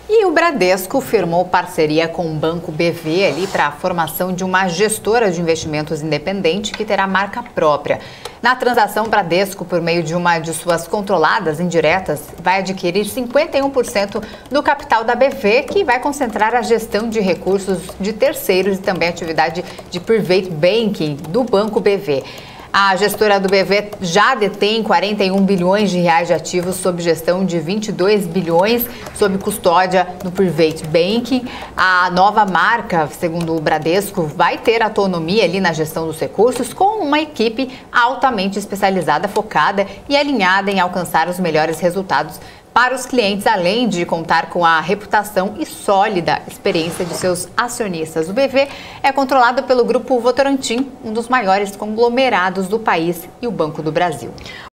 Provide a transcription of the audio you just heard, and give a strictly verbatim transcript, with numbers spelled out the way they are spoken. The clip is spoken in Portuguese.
E o Bradesco firmou parceria com o Banco B V ali para a formação de uma gestora de investimentos independente que terá marca própria. Na transação, o Bradesco, por meio de uma de suas controladas indiretas, vai adquirir cinquenta e um por cento do capital da B V, que vai concentrar a gestão de recursos de terceiros e também a atividade de private banking do Banco B V. A gestora do B V já detém quarenta e um bilhões de reais de ativos sob gestão de vinte e dois bilhões sob custódia do Private Banking. A nova marca, segundo o Bradesco, vai ter autonomia ali na gestão dos recursos com uma equipe altamente especializada, focada e alinhada em alcançar os melhores resultados para os clientes, além de contar com a reputação e sólida experiência de seus acionistas. O B V é controlado pelo Grupo Votorantim, um dos maiores conglomerados do país, e o Banco do Brasil.